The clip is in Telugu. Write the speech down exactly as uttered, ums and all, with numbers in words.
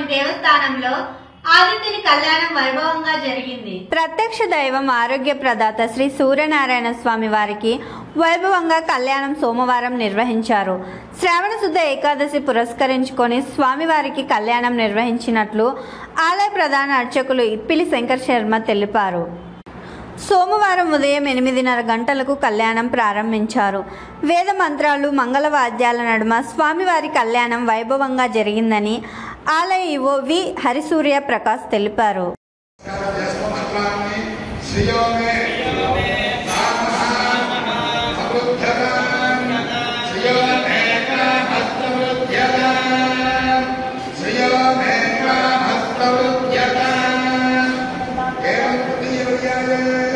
దేవస్థానంలో ఆదిత్యుని కళ్యాణం వైభవంగా జరిగింది. ప్రత్యక్ష దైవం ఆరోగ్య ప్రదాత శ్రీ సూర్యనారాయణ స్వామి వారికి వైభవంగా కళ్యాణం సోమవారం నిర్వహించారు. శ్రావణ శుద్ధ ఏకాదశి పురస్కరించుకొని స్వామివారికి కళ్యాణం నిర్వహించినట్లు ఆలయ ప్రధాన అర్చకులు ఇప్పిలి శంకర్ శర్మ తెలిపారు. సోమవారం ఉదయం ఎనిమిదిన్నర గంటలకు కళ్యాణం ప్రారంభించారు. వేద మంత్రాలు మంగళవాద్యాల నడుమ స్వామివారి కళ్యాణం వైభవంగా జరిగిందని ఆలయ ఈవో వి హరిసూర్య ప్రకాష్ తెలిపారు. Yeah.